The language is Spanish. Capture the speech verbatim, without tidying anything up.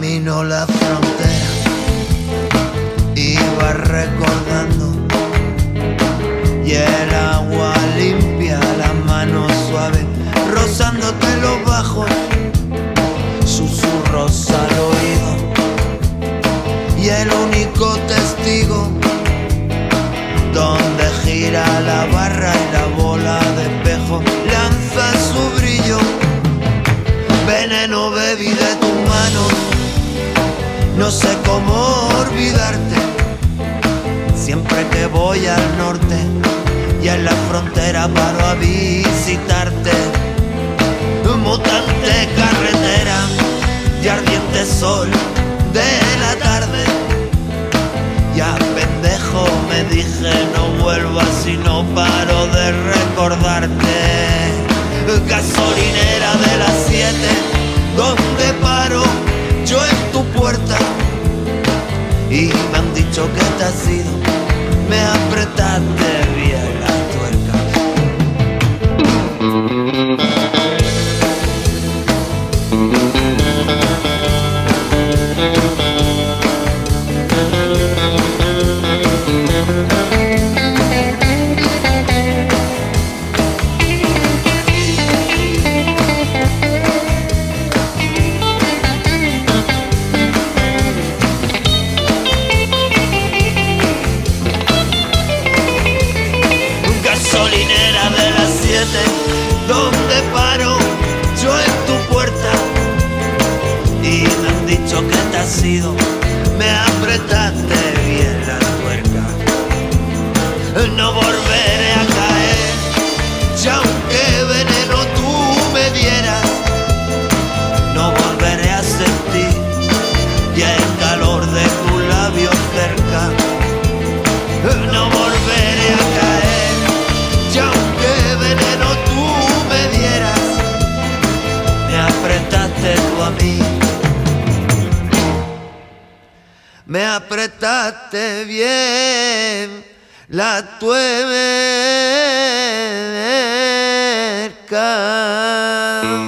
camino la frontera, iba recordando, y el agua limpia, la mano suave, rozándote los bajos, susurros al oído, y el único testigo, donde gira la barra y la bola de espejo lanza su brillo. Veneno bebí de tu mano, no sé cómo olvidarte. Siempre que voy al norte y en la frontera paro a visitarte. Mutante carretera y ardiente sol de la tarde. Ya pendejo me dije, no vuelvas si no paro de recordarte. Gasolinera de las siete, donde paro yo en tu puerta. Y me han dicho que te has ido, me apretaste bien la tuerca. Gasolinera de las siete, donde paro yo en tu puerta. Y me han dicho que te has ido, me apretaste bien la tuerca. No volveré a caer, ya aunque veneno tú me dieras. No volveré a sentir ya el calor de tu labio cerca. No volveré a caer, y aunque veneno tú me dieras, me apretaste tú a mí, me apretaste bien la tuerca.